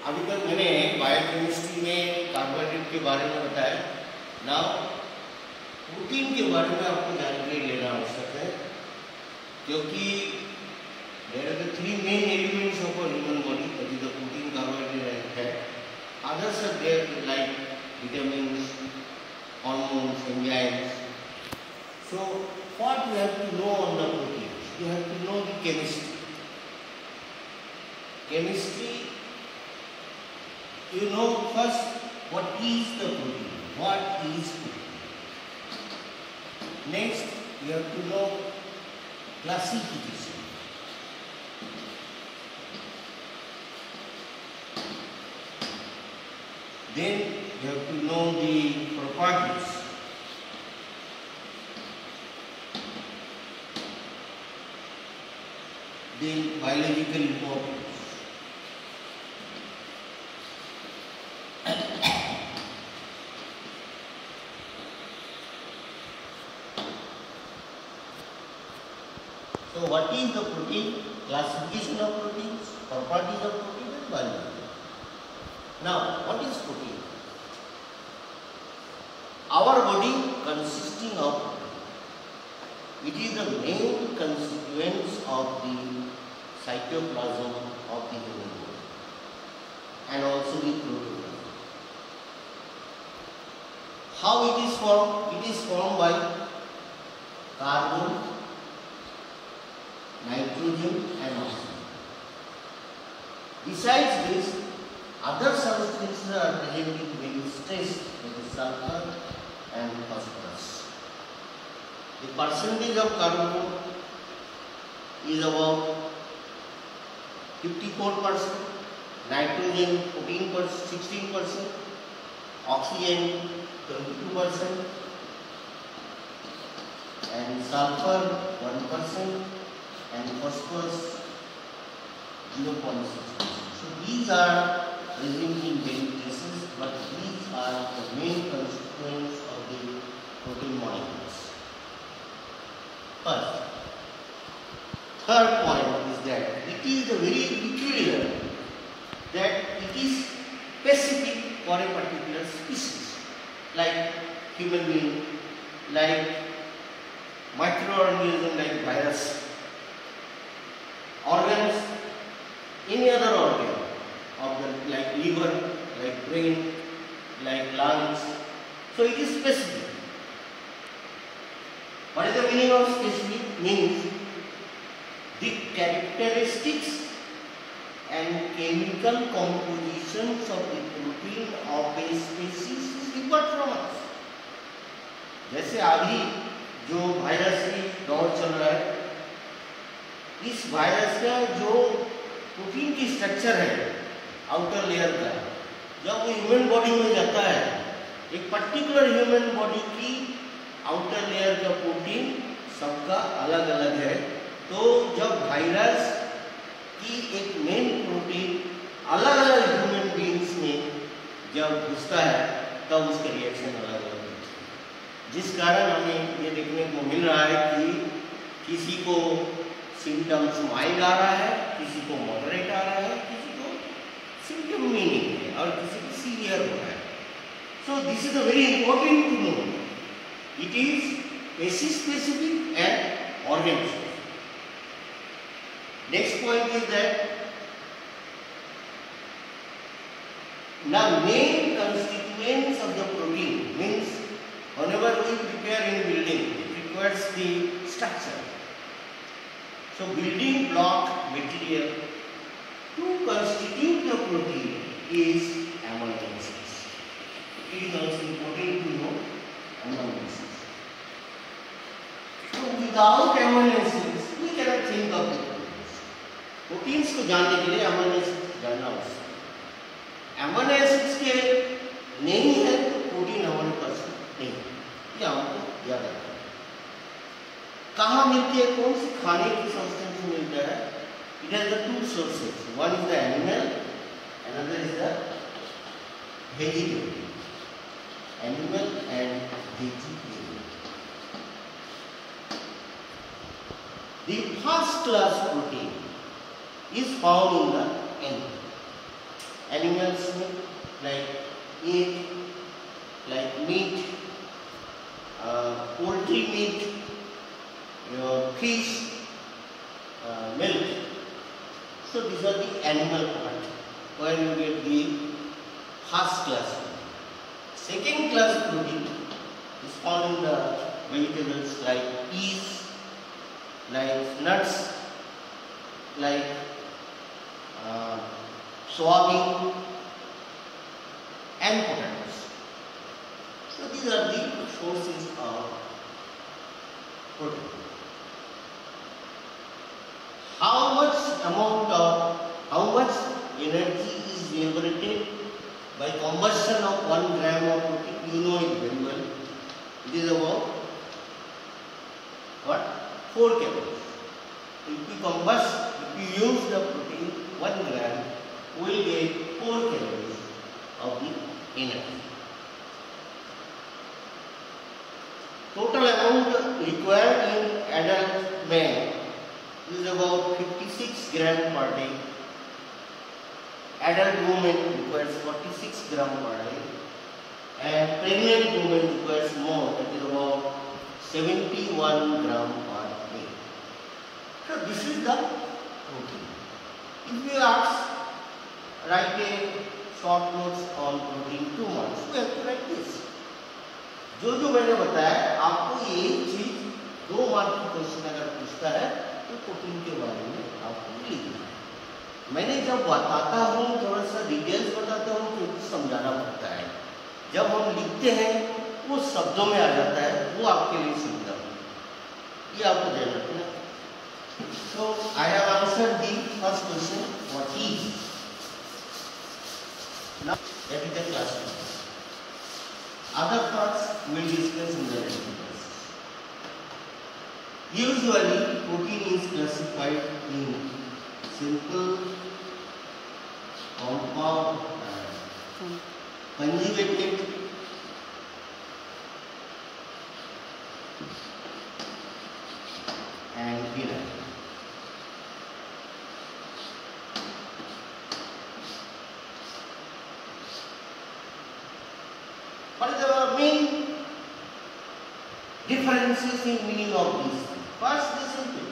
अभी तक मैंने बायोकेमिस्ट्री में कार्बोहाइड्रेट के बारे में बताया। नाउ प्रोटीन के बारे में आपको जानकारी लेना आवश्यक है, क्योंकि there are the three main elements of a human body, that is the protein, carbohydrate and fat. Others are there like vitamins, hormones, enzymes. So what you have to know on the proteins? You have to know the chemistry. Chemistry, you know first what is the protein, what is protein. Next you have to know classification. Then you have to know the properties. Then biological importance. So what is the protein? Classification of proteins, properties of protein and biology. Now what is protein? Our body consisting of protein. It is the main constituents of the cytoplasm of the human body and also the protoplasm. How it is formed? It is formed by carbon, nitrogen and oxygen. Besides this, other substances are present in various states, that is sulfur and phosphorus. The percentage of carbon is about 54%, nitrogen 14%, 16%, oxygen 22%, and sulfur 1%, and phosphorus 0.6%. So these are present in many cases, but these are the main constituents of the protein molecules. First, third point is that it is very peculiar that it is specific for a particular species, like human being, like microorganism like virus, organs, any other organ of the, like liver, like brain, like lungs. So it is specific. What is the meaning of specific? Means the characteristics and chemical compositions of the protein of a species is different from us. जैसे अभी जो virus की दौर चल रहा है, इस virus का जो प्रोटीन की स्ट्रक्चर है आउटर लेयर का, जब वो ह्यूमन बॉडी में जाता है, एक पर्टिकुलर ह्यूमन बॉडी की आउटर लेयर का प्रोटीन सबका अलग अलग है. तो जब वायरस की एक मेन प्रोटीन अलग अलग ह्यूमन बीइंग्स में जब घुसता है, तब उसका रिएक्शन अलग अलग होता है. जिस कारण हमें ये देखने को मिल रहा है कि किसी को सिम्टम्स माइल्ड आ रहा है, किसी को मॉडरेट आ रहा है, किसी को सिम्टम में नहीं है और किसी को सीवियर हो रहा है. So this is a very important to know. It is species specific and organ specific. Next point is that now main constituents of the protein means whenever we prepare in building, it requires the structure. So building block material to constitute the protein is amino acids. It is also important to know amino acids. So without amino acids, we cannot think of the proteins. Proteins को जानने के लिए amino acids जानना आवश्यक है. Amino acids के नहीं है तो प्रोटीन हमारे पास नहीं है. ये हमको याद रखना है. कहाँ मिलती है, कौन सी खाने की सब्सटेंस मिलता है? It has the two sources. One is the animal, another is the vegetable. Animal and vegetable. The first class protein is found in the animal. animals like egg, like meat, poultry meat, fish, milk. So these are the animal part where you get the first class protein. Second class protein is found in the vegetables like peas, like nuts, like soybean and potatoes. So these are the sources of protein. How much energy is liberated by combustion of 1 gram of protein? You know it very well. It is about what? 4 calories. If you use the protein 1 gram, we will get 4 calories of the energy. Total amount required in adult man is about 56 gram per day. Adult woman requires 46 gram per day, and pregnant woman requires more, that is about 71 gram per day. So this is the protein. If we ask, write a short notes on protein 2 marks, we have to write this. जो मैंने बताया आपको ये चीज 2 mark की question अगर पूछता है तो प्रोटीन के बारे में आपको लिखना है। मैंने जब बताता हूँ थोड़ा सा डिटेल्स बताता हूँ तो समझाना पड़ता है। जब हम लिखते हैं वो शब्दों में आ जाता है, वो आपके लिए सुविधा है। ये आपको ध्यान रखना है। So I have answered the first question, what is? Now that is the class. Other parts we will discuss in the next class. Usually protein is classified in simple, compound, conjugated, and derived. What is the main differences in meaning of these? First, the simple.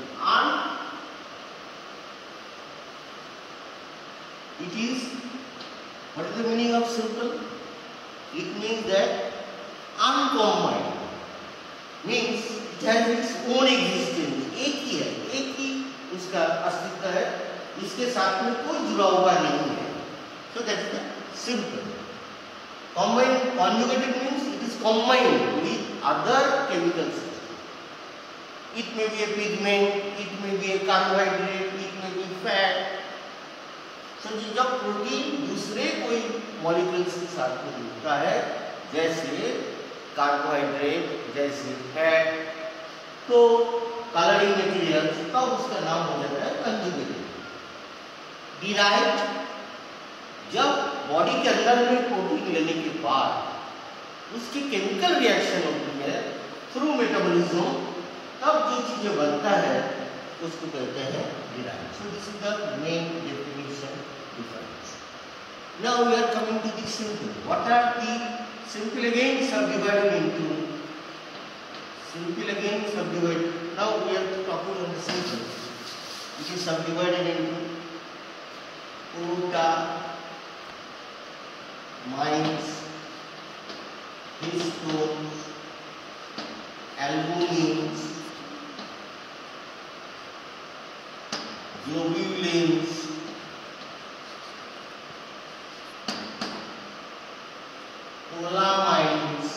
It is, what is the meaning of simple? It means that uncombined, means it has its own existence. एक ही उसका अस्तित्व है, इसके साथ में कोई जुड़ा हुआ नहीं है. So that is the simple. Combined, conjugated means it is combined with other chemicals. It may be a pigment, it may be a carbohydrate, it may be fat. So जब प्रोटीन दूसरे कोई मॉलिक्यूल्स के साथ में जुड़ता है, जैसे carbohydrate, जैसे फैट, तो कलरिंग मटेरियल्स, तब उसका नाम हो जाता है कंजुगेटेड. डिराइव्ड, जब बॉडी के अंदर में प्रोटीन लेने के बाद उसकी केमिकल रिएक्शन होती है थ्रू मेटाबॉलिज्म, तब जो चीजें बनता है उसको कहते हैं derived. So this is the main definition difference. Now we are coming to the simple. What are the simple? Again subdivided into simple, again subdivided. Now we are talking on the simple, which is subdivided into orota, mines, histones, albumins, globulins, polamines,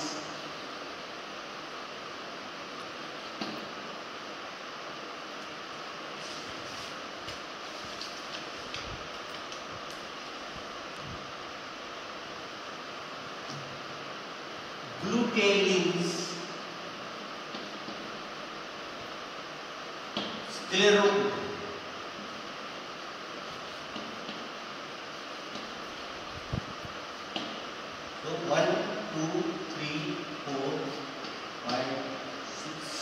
glucanins, sclerotids. So 1, 2, 3, 4, 5, 6.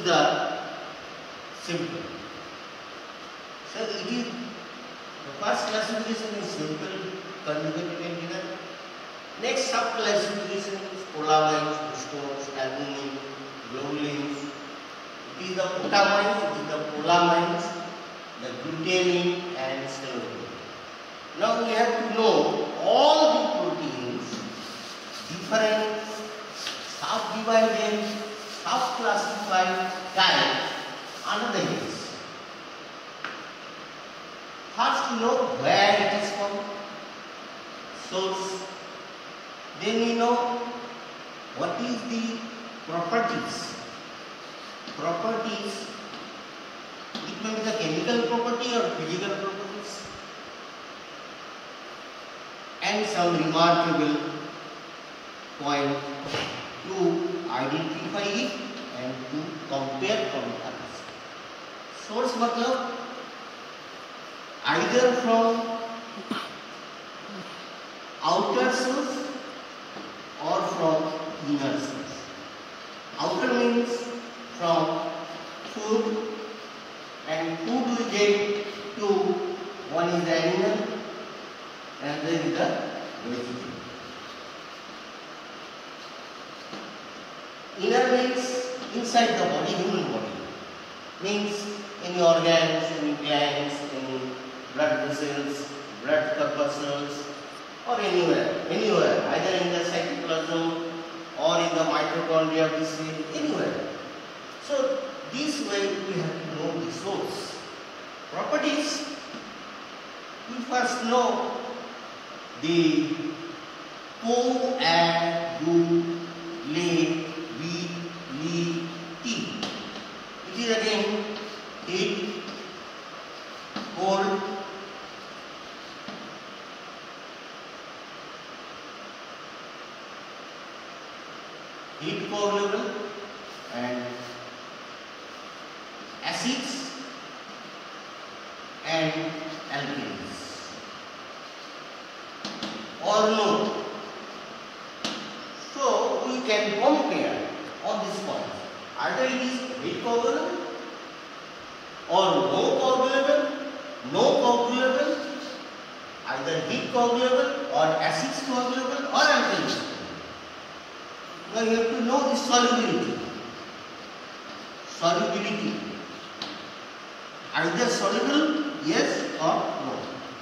the simple. So it is the first classification is simple conjugated antenna. Next sub classification is polamines, stones, albumin, globulins. It is the potamines, it is the polamines, the glutamine and celuloid. Now we have to know all the proteins, different subdivided, sub-classified types under the heads. First we know where it is from, source. Then we know what is the properties. Properties, it may be the chemical property or physical properties. And some remarkable point to identify it and to compare from others. Source matlab either from outer source or from inner source. Outer means from food, and food we get to one is the animal and then is the vegetable. Inner means inside the body, human body. Means any organs, any glands, any blood vessels, blood corpuscles, or anywhere, either in the cytoplasm or in the mitochondria of the cell, anywhere. So this way we have to know the source. Properties, we first know the coagulability. It is again heat, cold, heat coagulable and acids and alkalis. Or no. So we can compare on this point. Either it is heat coagulable or no coagulable, either heat coagulable or acids coagulable or alkalis. Now you have to know the solubility. Solubility. Either soluble, yes or no.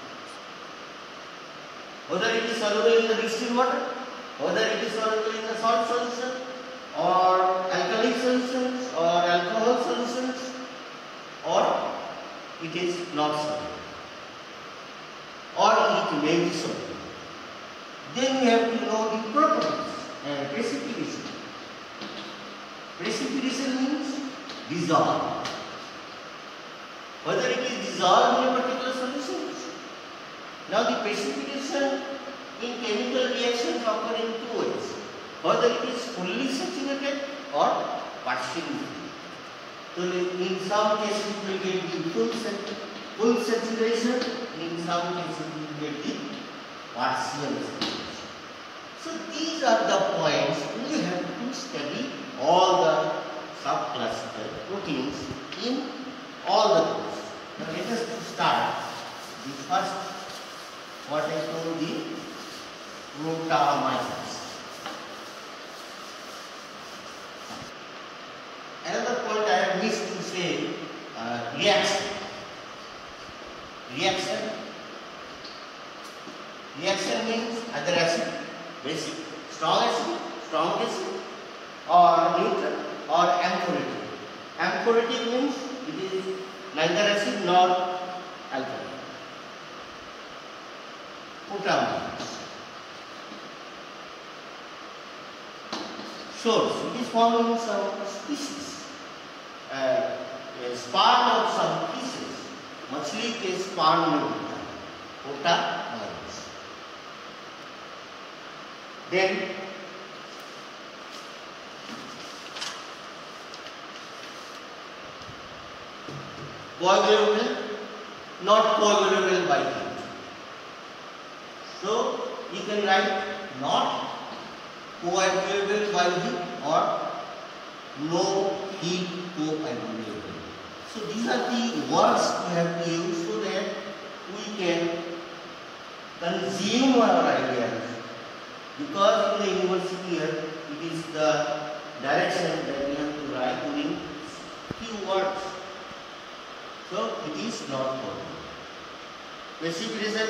Whether it is soluble in the distilled water, whether it is soluble in the salt solution, or alkali solutions, or alcohol solutions, or it is not soluble, or it may be soluble. Then we have to know the properties and precipitation. Precipitation means dissolve. Whether it is dissolved in a particular solution. Now the precipitation in chemical reactions occur in two ways. Whether it is fully saturated or partially. So in some cases we get the full saturation, in some cases we get the partial saturation. So these are the points we have to study all the sub-classical proteins in all the groups. Now let us start the first, what I told the protamines. Another point I have missed to say, reaction. Reaction means either acid, basic, strong acid, or neutral, or amphoretic. Amphoretic means it is neither acid nor alkali. Protamines. Source. It is found in some species. A sperm of some species. मछली के sperm में होता है protamines. Then coagulable, not coagulable by heat. So you can write not coagulable by heat or no heat coagulable. So these are the words we have to use so that we can consume our ideas. Because in the university here, it is the direction that we have to write in few words. So it is not possible. Precipitation,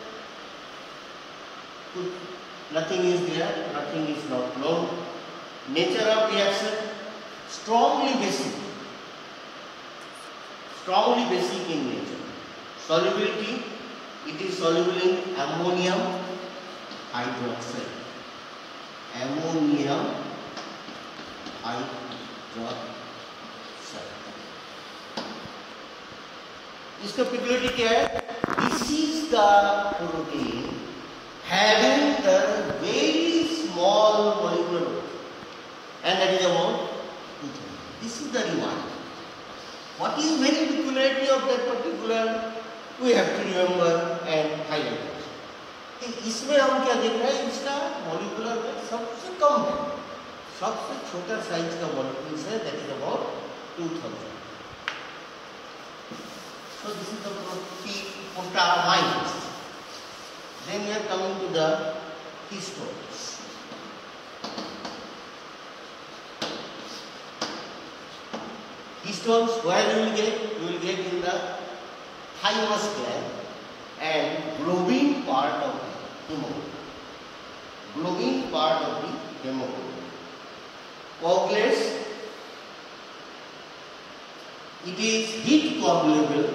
nothing is there, nothing is not known. Nature of reaction, strongly basic in nature. Solubility, it is soluble in ammonium hydroxide. Ammonium hydroxide. इसका peculiarity क्या है? This is the protein having the very small molecular weight, and that is about 2,000. This is the reward. What is very peculiarity of that particular? We have to remember and highlight. इसमें हम क्या देख रहे हैं? इसका molecular weight सबसे कम है, सबसे छोटा साइज का molecules है, that is about 2,000. So this is the protamines. Then we are coming to the histones. Histones, where you will get? You will get in the thymus gland and globin part of the hemoglobin. Globin part of the hemoglobin. Coagulates, it is heat coagulable,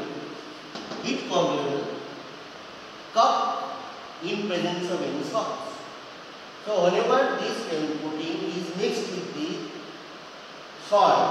cup in presence of any salts. So whenever this protein is mixed with the salt,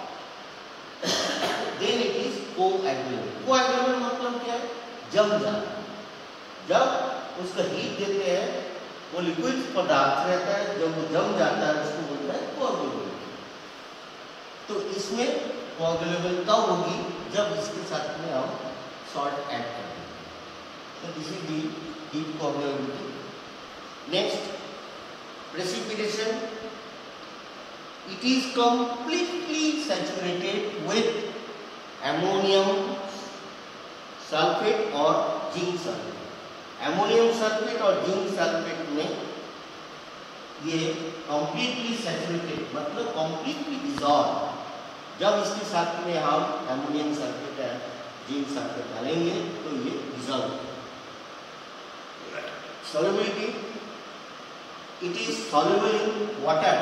then it is coagulable. Coagulable मतलब क्या है? जम जाना. जब उसका heat देते हैं, वो लिक्विड पदार्थ रहता है, जब वो जम जाता है उसको बोलता है कोagulable. तो इसमें कोagulable तब होगी जब इसके साथ में हम सॉल्ट ऐड करेंगे. So this is the heat coagulability. Next, precipitation. It is completely saturated with ammonium sulfate or zinc sulfate. Ammonium sulfate और zinc sulfate में ये completely saturated मतलब completely dissolved. जब इसके साथ में हम ammonium sulfate या zinc sulfate डालेंगे तो ये dissolve. Solubility, it is soluble in water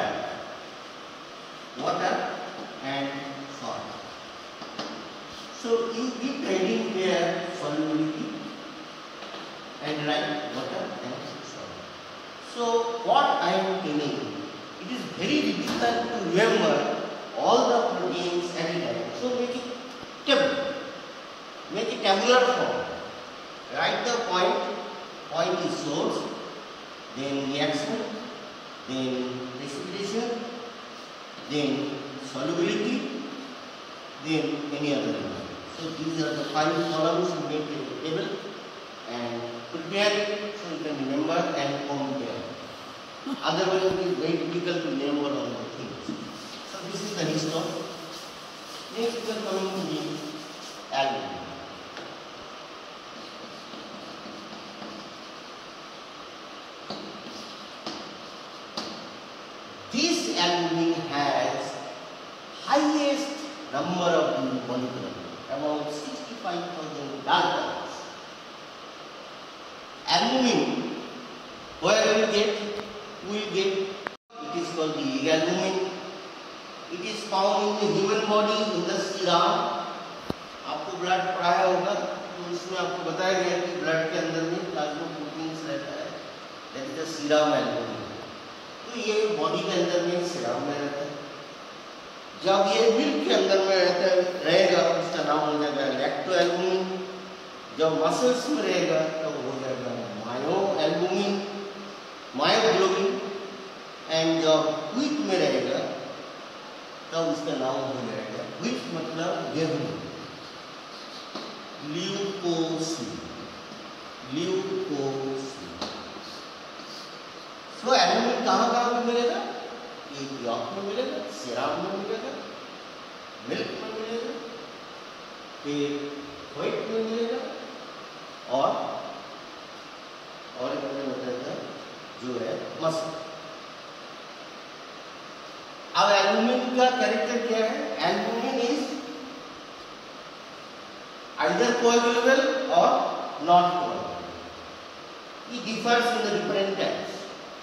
and salt. So you keep writing here solubility and write water and salt. So what I am telling, it is very difficult to remember all the proteins at a time. So make it tabular form. Write the point is source, then reaction, then precipitation, then solubility, then any other number. So these are the 5 columns you make a table and prepare it so you can remember and compare. Otherwise it is very difficult to remember all the things. So this is the histone. Next we are coming to the albumin. This albumin has highest number of the molecular weight, about 65,000 daltons. Albumin, where we will get, it is called the albumin. It is found in the human body in the serum. आपको blood पढ़ाया होगा तो उसमें आपको बताया गया कि blood के अंदर में प्लाज्मा प्रोटीन्स रहता है, that is the serum albumin. तो ये बॉडी के अंदर में सीरम में रहता है. जब ये मिल्क के अंदर में रहेगा उसका नाम हो जाएगा लैक्टोएल्बुमिन. जब मसल्स में रहेगा तब हो जाएगा मायोएल्बुमिन, मायोग्लोबिन. एंड जब व्हीट में रहेगा तब उसका नाम हो जाएगा, व्हीट मतलब गेहूं, ल्यूकोसिन. सो एल्बुमिन कहाँ पे मिलेगा? एक यॉक में मिलेगा, सीरम में मिलेगा, मिल्क में मिलेगा, फिर व्हाइट में मिलेगा और एक मैंने बताया था जो है मस्क। अब एल्बुमिन का कैरेक्टर क्या है? Albumin is either coagulable or not coagulable. It differs in the different types.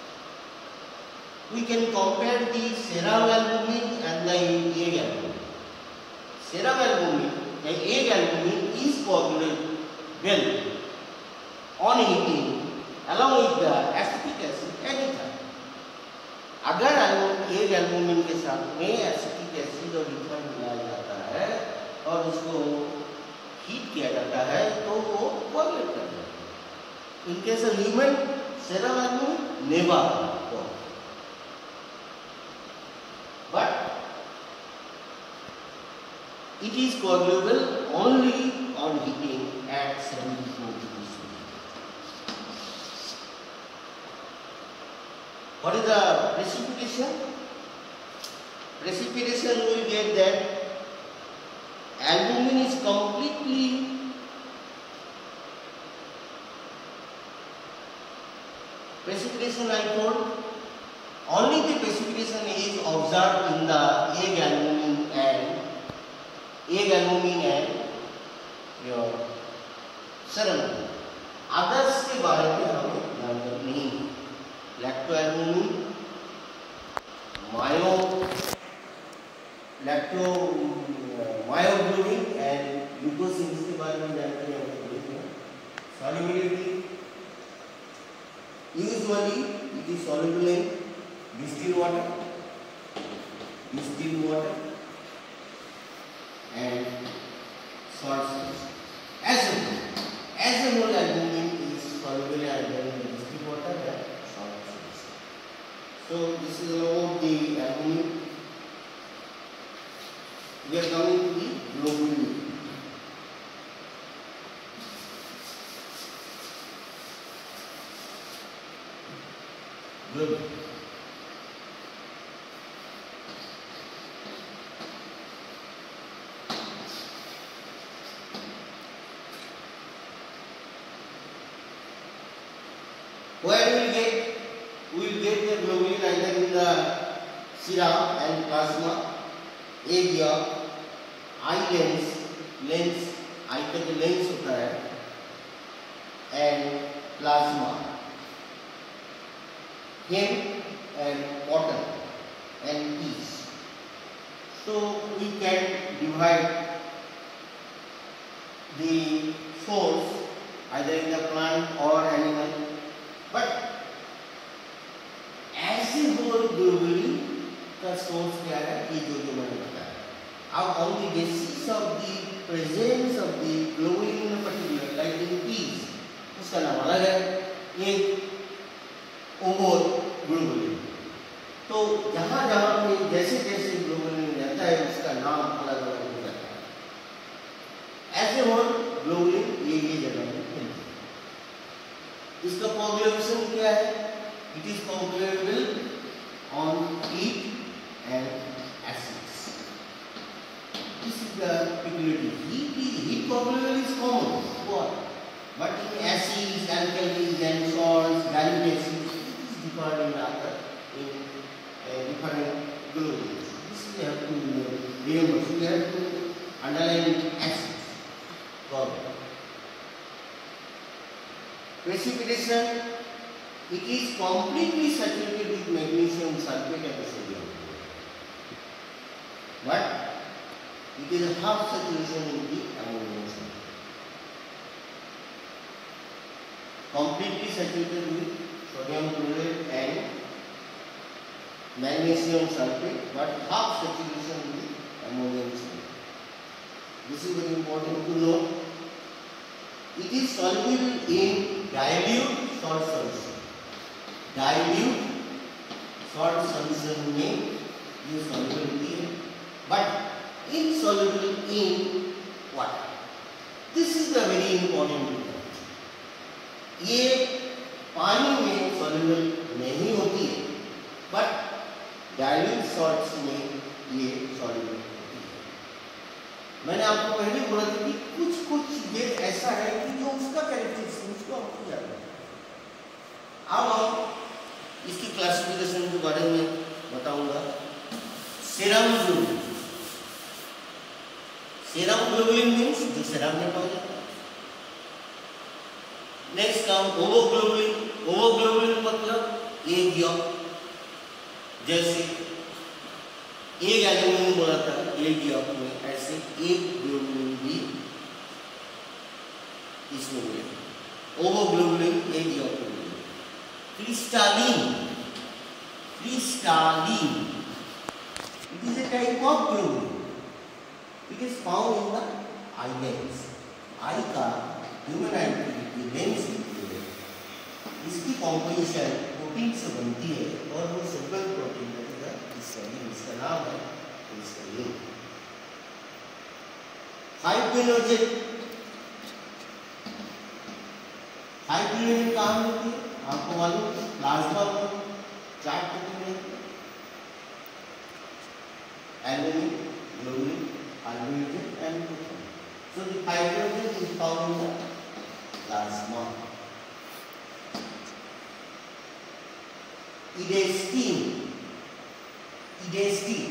We can compare the serum albumin and the egg albumin. Serum albumin, the egg albumin is coagulable on heating along with the acetic acid anytime. अगर egg albumin के साथ में acetic acid और ethanol मिलाया जाता है और उसको हीट किया जाता है तो वो कोagulate कर जाता है। In case of human serum albumin never coagulate, but it is coagulable only on heating at 74 degrees Celsius. What is the precipitation? Precipitation we will get that albumin is completely precipitation. I told only the precipitation is observed in the egg albumin and your serum. Others के बारे में हमें जानकारी नहीं है। लैक्टोएल्बुमिन, myoglobin and ग्लूकोसिन्स के बारे में जानकारी हमको देखना। Solubility, usually it is soluble in distilled water and salt solution. As a whole, albumin is soluble either in distilled water and salt solution. So this is about the albumin. We are coming to the globulin. Globulin. Where we will get the globulin either in the serum and plasma, egg yolk, eye lens, eye का जो lens होता है, and plasma, hem and cotton and peas. So we can divide the source either in the plant or animal, but as a whole globulin का source क्या है ये जो मैंने बताया। अब on the basis of the presence of the globulin in a particular, like in peas, उसका नाम अलग है, ये ओमोर ग्लोबुलिन। तो जहाँ पे जैसे ग्लोबुलिन रहता है उसका नाम अलग अलग हो जाता है। ऐसे होल ग्लोबुलिन ये जगह में मिलता है। इसका कोagulation क्या है? It is coagulable on heat and acids. This is the peculiarity. Heat coagulation is common, but in acids, alkalis, and salts, dilute acids, it is different in different globulins. This we have to remember. So we have to underline acids. Precipitation, it is completely saturated with magnesium sulfate at the sodium, but it is a half saturation in the ammonium sulfate. Completely saturated with sodium chloride and magnesium sulfate, but half saturation with ammonium sulfate. This is very important to know. It is soluble in dilute salt solution. Dilute salt solution में ये soluble होती है, but insoluble in water. This is the very important difference. ये पानी में soluble नहीं होती है, but dilute salts में ये soluble होती है. मैंने आपको पहले बोला था कि कुछ कुछ ये ऐसा है कि जो उसका कैरेक्टरिस्टिक उसको आपको याद है। अब हम इसकी क्लासिफिकेशन के बारे में बताऊंगा। Serum globulin, serum globulin means जो सेरम में पाया जाता है। नेक्स्ट काम ओवोग्लोबुलिन, ओवोग्लोबुलिन मतलब एक यौगिक, जैसे एक एल्यूमिनियम बोला था एक यौगिक में, ऐसे एक ग्लोबुलिन भी इसमें मिलेगा। ओवोग्लोबुलिन एक यौगिक में। क्रिस्टालिन, क्रिस्टालिन, it is a type of globulin. It is found in the eye lens. आई का ह्यूमन आई की लेंस होती है, इसकी कॉम्पोजिशन प्रोटीन से बनती है और वो सिंपल प्रोटीन है। इसका नाम है क्रिस्टलिन। फाइब्रिनोजेन, फाइब्रिनोजेन कहाँ होती है आपको मालूम है? प्लाज्मा में 4 प्रोटीन रहते हैं, albumin, globulin, fibrinogen and protein. So the fibrinogen is found in the plasma. Elastin, elastin.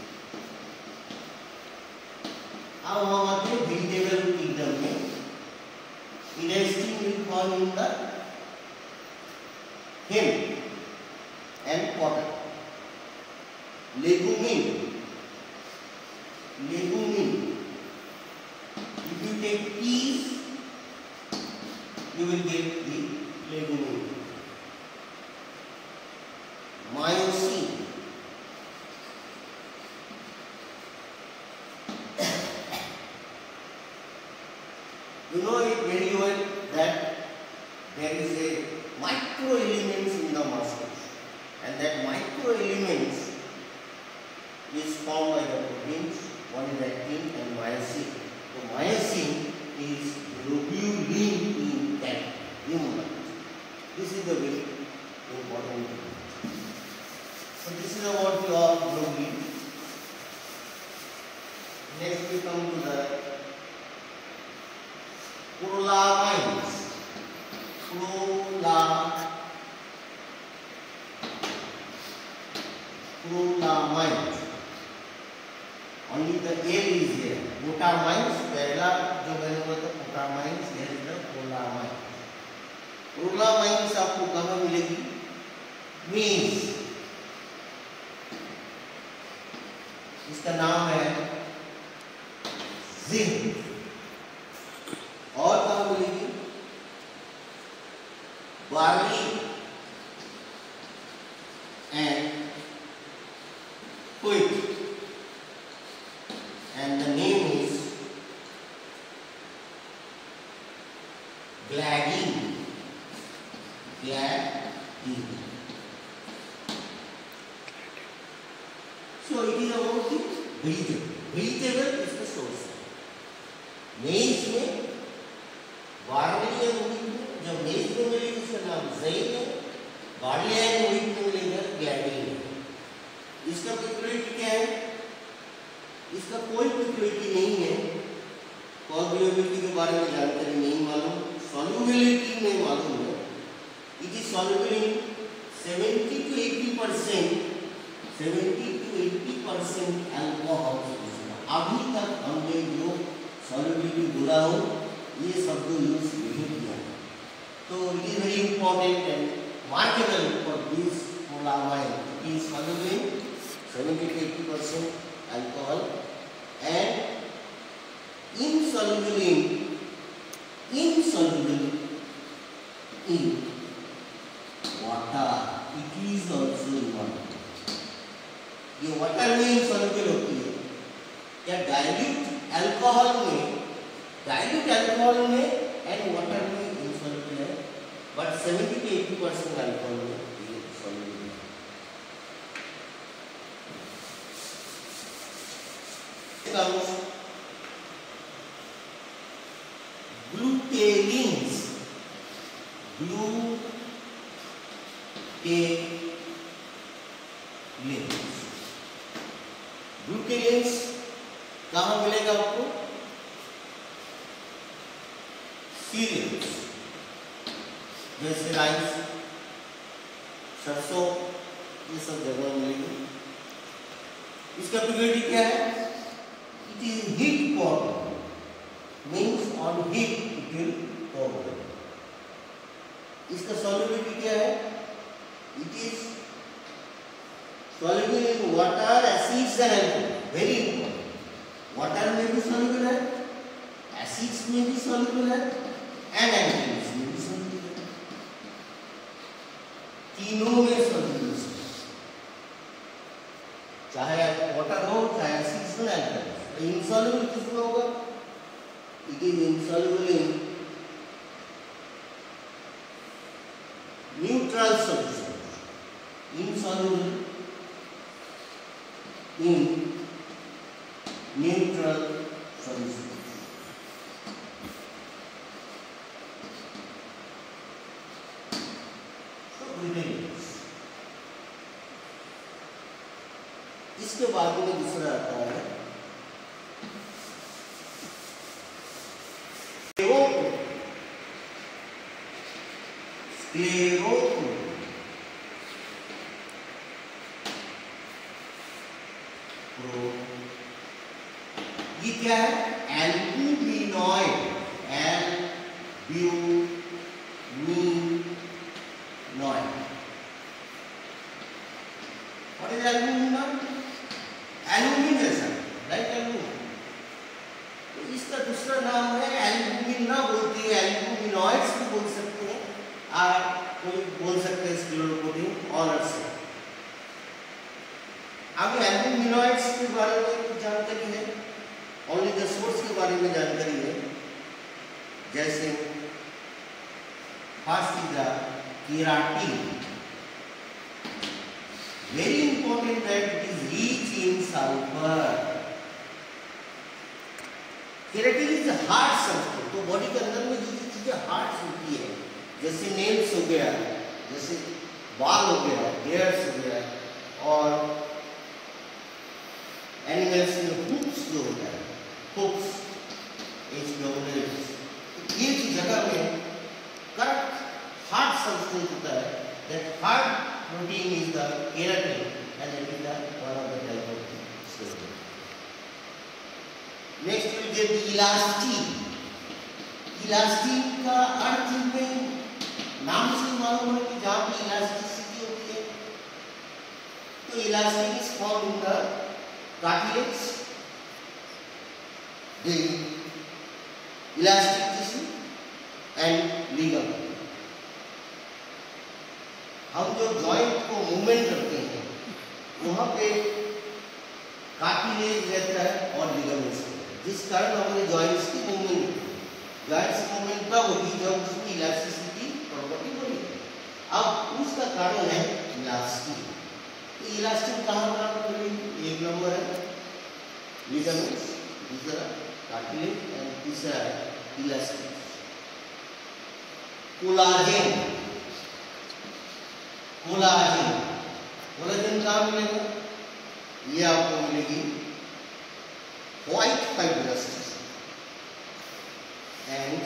अब हम आते हैं वेजिटेबल किंगडम में। elastin will fall in the hemp and cotton. Legumin, legumin. If you take peas, you will get the legumin. Myosin, you know it very well that there is a micro elements in the muscles, and that micro elements is formed by the proteins. One is actin and myosin. So myosin is globulin in that human. This is the very important thing. So this is about your globulin. Next we come to the prolamines. Prolamines. Only the L is there. Protamines, पहला जो मैंने बोला था protamines, here is the prolamines. Prolamines आपको कहाँ मिलेगी? Means इसका नाम है जिंक। और कहाँ मिलेगी? Barley and wheat. And the name is gliadin. Gliadin. So it is about the vegetable. Vegetable is the source. मेज में बार्ली एंड व्हीट में, जब मेज में मिलेगी उसका नाम ज़ैन है, बार्ली एंड व्हीट में मिलेगा ग्लियाडिन। इसका पेक्युलियरिटी क्या है? इसका कोई पेक्युलियरिटी नहीं है। कोएगुलेबिलिटी के बारे में जानकारी नहीं मालूम, सॉल्युबिलिटी नहीं मालूम है। It is soluble in 70 to 80%, 70 to 80% alcohol. अभी तक हमने जो सॉल्युबिलिटी बोला हो ये शब्द यूज नहीं किया, तो it is very important and markable for this prolamine. It is soluble in 70 to 80% alcohol and insoluble in water. It is also in water. ये वाटर में insoluble होती है। क्या डाइल्यूट अल्कोहल में एंड वाटर में insoluble है, but 70 to 80% alcohol में ये soluble है। Glutenins, ग्लूटेलिन्स कहाँ मिलेगा आपको? सीरियल्स जैसे राइस, सरसों, ये सब जगह मिलेगी। इसका प्योरिटी क्या है? It is heat powder, means on heat it will powder. इसका सॉल्युबिलिटी क्या है? It is soluble in water, acids and alcohol. Very important. Water में भी soluble है, acids में भी soluble है, and alcohols में भी soluble है। तीनों में soluble है। चाहे water हो, चाहे acids हो, alcohols। insoluble किसमें होगा? It is insoluble in neutral solution. Insoluble in neutral solution. So greetings. इसके बाद में दूसरा आता है स्क्लेरोटो। ये क्या है? एल्बुमिनॉइड, एल्ब्यूमिनॉइड। What is एल्बुमिनॉइड? एल्यूमिन जैसा, राइट? एल्बुमिन। तो इसका दूसरा नाम है एल्बुमिना बोलते हैं, एल्बुमिनॉइड्स भी बोल सकते हैं, आप कोई बोल सकते हैं स्क्लेरोप्रोटीन ऑनर से। अब एल्बुमिनॉइड्स के बारे में कुछ जानकारी है, ओनली द सोर्स के बारे में जानकारी है। जैसे first is the keratin, very important that it is rich in sulphur. Keratin is hard substance, तो बॉडी के अंदर में जो चीजें हार्ड होती है, जैसे नेल्स हो गया, जैसे बाल हो गया, हेयर्स हो गया, और एनिमल्स में हुक्स जो होता है, हुक्स, ये जगह में करेक्ट हार्ड सब्सटेंस होता है, that hard protein is the keratin and it is one of the type of substance. Next will get the elastin. Elastin का अर्थ में नाम से मालूम है कि जहाँ पे इलास्टिसिटी होती है, तो elastin is found in the cartilage, the elastic tissue and ligament. हम जो जॉइंट को मूवमेंट करते हैं वहाँ पे कार्टिलेज रहता है और लिगामेंट्स, जिस कारण हमारे जॉइंट्स की मूवमेंट होती है। जॉइंट्स की मूवमेंट तब होगी जब उसकी इलास्टिसिटी प्रॉपर्टी बनी। अब उसका कारण है इलास्टिन। तो इलास्टिन कहाँ प्राप्त करेंगे? एक नंबर है लिगामेंट्स, दूसरा कार्टिलेज एंड तीसरा है इलास्टिन। कोलाजन, कोलाजन, कोलाजन कहाँ मिलेगा? ये आपको मिलेगी white fibrous and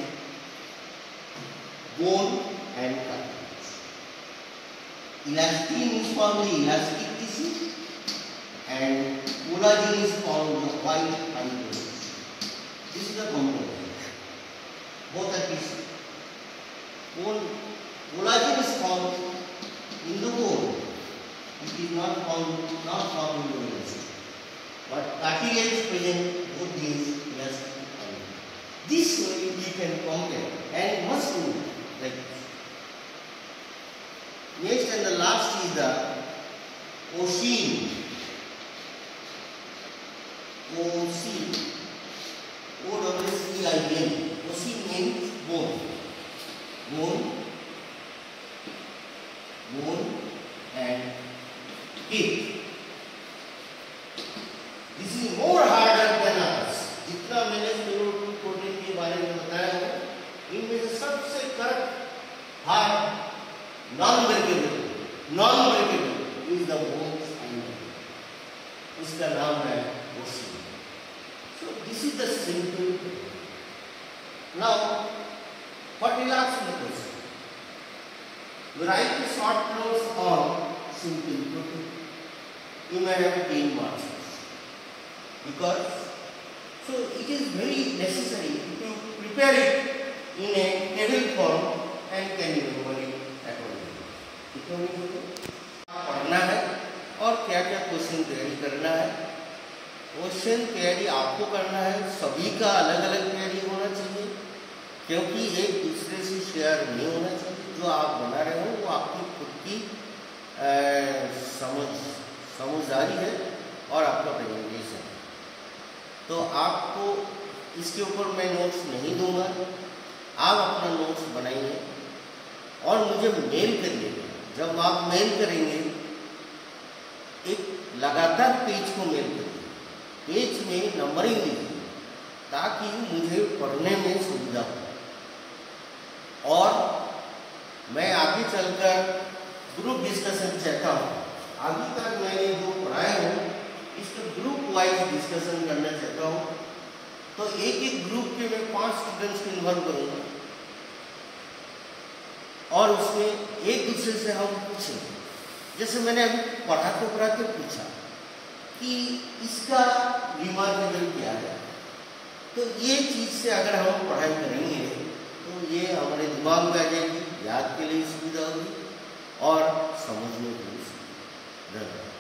bone and cartilage. Elastin is found in the elastic tissue and collagen is found in the white fibers. This is the component. Both are tissue. Collagen is found in the bone. It is not found in the elastic. But cartilage is present both these elastic fibers. This way we can compare and must do like this. Next and the last is the ocin. Ocin. O-W-C-I-N. Ocin means bone. Bone. Bone and teeth. This is more harder than others. जितना मैंने protein के बारे में बताया है, इनमें से सबसे correct hard non-breakable is the bones and इसका नाम है ocin. So this is the simple. Now But he'll ask me a question. You write the short notes on simple protein. You may have 10 marks. Because, so it is very necessary to prepare it in a table form and can remember it accordingly. पढ़ना है और क्या क्या question तैयारी करना है। Question तैयारी आपको करना है, सभी का अलग अलग तैयारी होना चाहिए, क्योंकि एक दूसरे से शेयर नहीं होना चाहिए। जो आप बना रहे हो वो आपकी खुद की समझदारी है और आपका प्रेजेंटेशन है। तो आपको इसके ऊपर मैं नोट्स नहीं दूंगा, आप अपना नोट्स बनाइए और मुझे मेल करिएगा। जब आप मेल करेंगे एक लगातार पेज को मेल करिए, पेज में नंबरिंग लीजिए ताकि मुझे पढ़ने में सुविधा हो और मैं आगे चलकर ग्रुप डिस्कशन चाहता हूँ। अभी तक मैंने जो पढ़ाया हूँ इसको ग्रुप वाइज डिस्कशन करना चाहता हूँ। तो एक एक ग्रुप के मैं 5 स्टूडेंट्स को इन्वॉल्व करूँगा और उसमें एक दूसरे से हम पूछेंगे। जैसे मैंने अभी पढ़ाते पूछा कि इसका रिमार्केबल क्या है, तो ये चीज़ से अगर हम पढ़ाई करेंगे तो ये हमारे दिमाग में आ जाएगी, याद के लिए सुविधा होगी और समझने के लिए सुविधा।